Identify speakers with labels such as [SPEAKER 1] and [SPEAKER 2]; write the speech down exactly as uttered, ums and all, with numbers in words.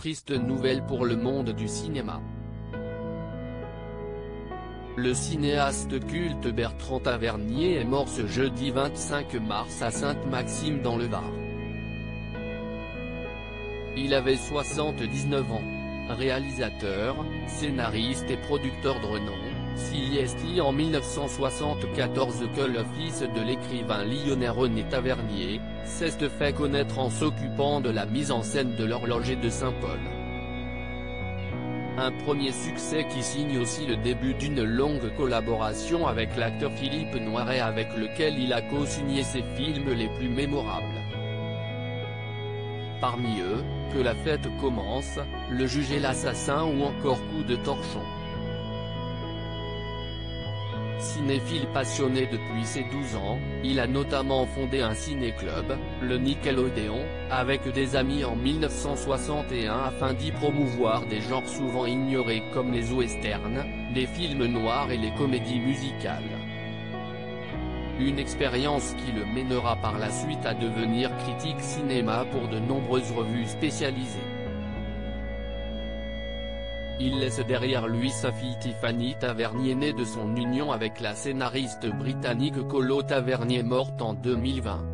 [SPEAKER 1] Triste nouvelle pour le monde du cinéma. Le cinéaste culte Bertrand Tavernier est mort ce jeudi vingt-cinq mars à Sainte-Maxime dans le Var. Il avait soixante-dix-neuf ans. Réalisateur, scénariste et producteur de renom, c'est en mille neuf cent soixante-quatorze que le fils de l'écrivain lyonnais René Tavernier, s'est fait connaître en s'occupant de la mise en scène de l'Horloger de Saint-Paul. Un premier succès qui signe aussi le début d'une longue collaboration avec l'acteur Philippe Noiret avec lequel il a co-signé ses films les plus mémorables. Parmi eux, Que la fête commence, Le Juge et l'Assassin ou encore Coup de torchon. Cinéphile passionné depuis ses douze ans, il a notamment fondé un ciné-club, le Nickelodeon, avec des amis en mille neuf cent soixante et un afin d'y promouvoir des genres souvent ignorés comme les westerns, les films noirs et les comédies musicales. Une expérience qui le mènera par la suite à devenir critique cinéma pour de nombreuses revues spécialisées. Il laisse derrière lui sa fille Tiffany Tavernier née de son union avec la scénariste britannique Colo Tavernier morte en deux mille vingt.